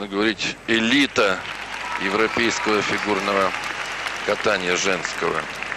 говорить, элита европейского фигурного катания женского.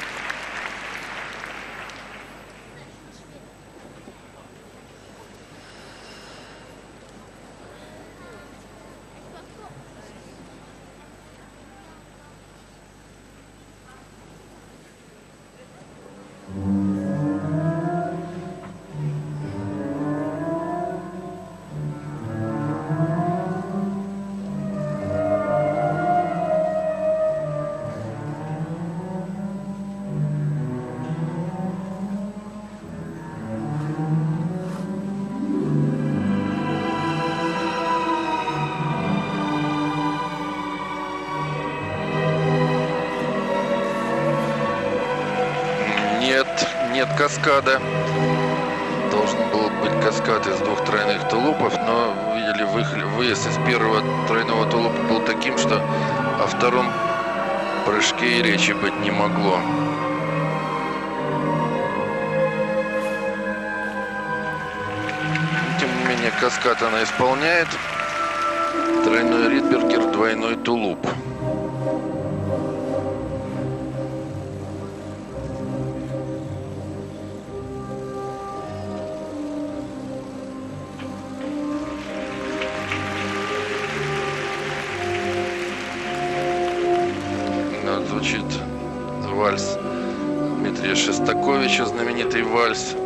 Нет каскада. Должен был быть каскад из двух тройных тулупов, но, видели, выезд из первого тройного тулупа был таким, что о втором прыжке и речи быть не могло. Тем не менее, каскад она исполняет. Тройной Ридбергер, двойной тулуп. Звучит вальс Дмитрия Шостаковича, знаменитый вальс.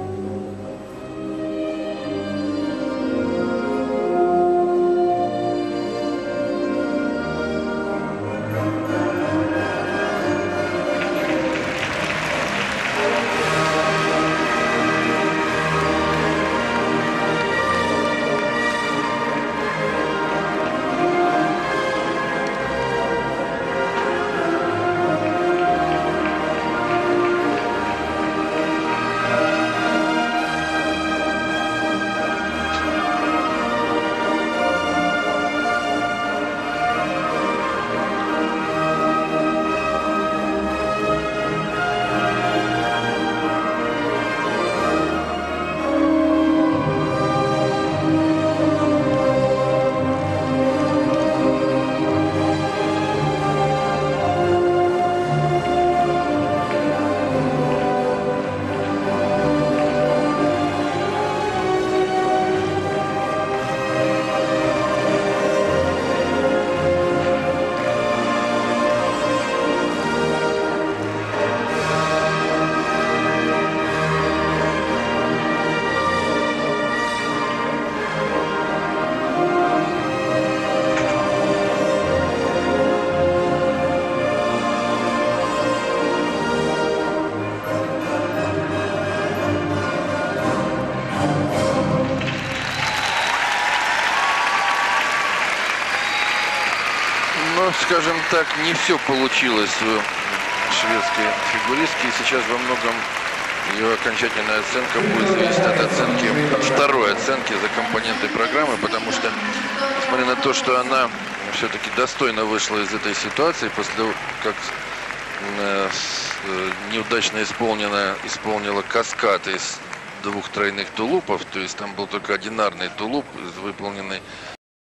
Ну, скажем так, не все получилось у шведской фигуристки. Сейчас во многом ее окончательная оценка будет зависеть от оценки, второй оценки за компоненты программы, потому что, несмотря на то, что она все-таки достойно вышла из этой ситуации, после того, как неудачно исполнила каскад из двух тройных тулупов, то есть там был только одинарный тулуп, выполненный